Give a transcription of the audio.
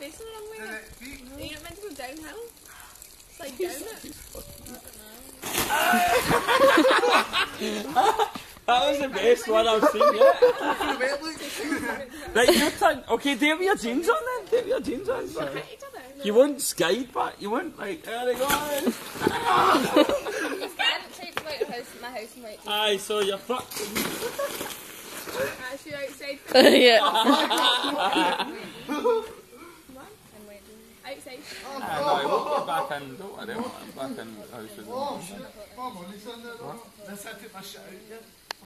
facing the wrong way. You're not meant to go downhill. Slide down it. That was the best one I've seen yet. Right, your turn. Okay, do you have your jeans on then? Do you have your jeans on? Sorry. You won't skate, but you won't like, there they go. My house and Aye, so you're fucked. Actually outside. Yeah. Come on, I'm waiting. Outside. No, we'll get back in. Don't worry, back in the house with them. Mom, listen, let's take my shit out, yeah?